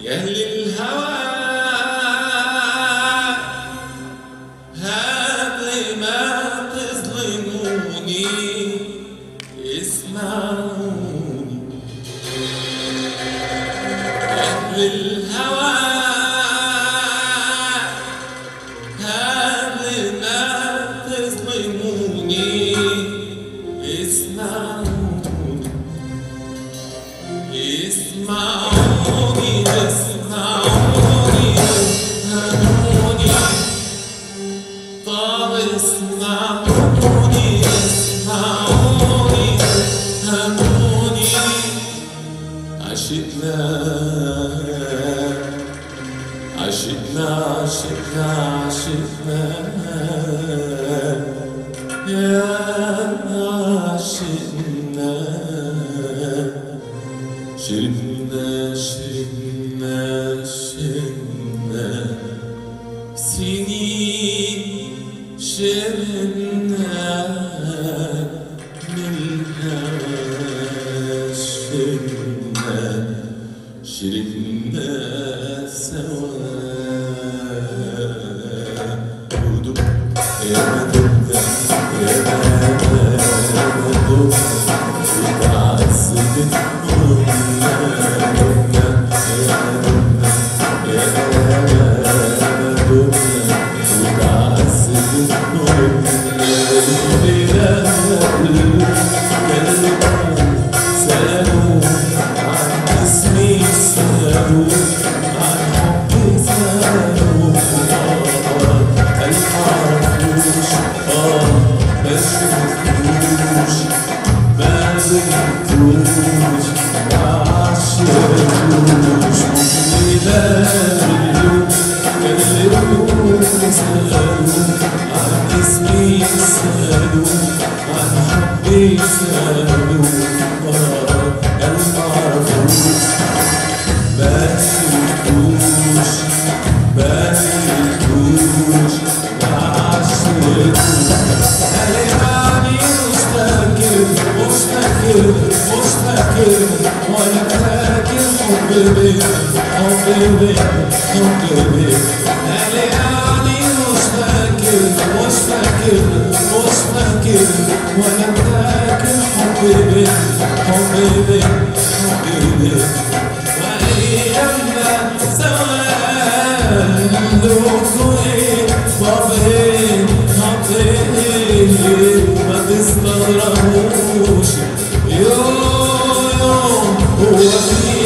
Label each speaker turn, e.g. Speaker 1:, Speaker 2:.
Speaker 1: يا أهل الهوى قبل ما تظلموني اسمعوني. يا أهل الهوى قبل ما تظلموني اسمعوني اسمعوني اسمعوني افهموني. طب اسمعوني اسمعوني افهموني. عشقنا عشقنا عشقنا عشقنا يا عشقنا. شربنا شربنا شربنا سنين شربنا من الهوى شربنا شربنا سوا. ودق يا مدبنا يا مدبنا وتعذبت وانا فاكر حبي بيك حبي بيك حبي بيك. قالي يعني مش فاكر مش فاكر مش فاكر وانا فاكر حبي بيك حبي بيك حبي بيك. وايامنا سوا دوكوا ايه صابرين خاطرين ما تستغربوش. يوم هو